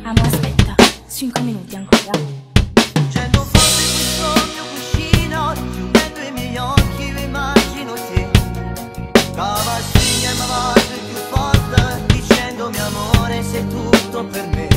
Amo, aspetta, 5 minuti ancora. Accendo forte questo mio cuscino, chiudendo i miei occhi io immagino te. Cava stringe ma vado più forte, dicendomi amore sei tutto per me.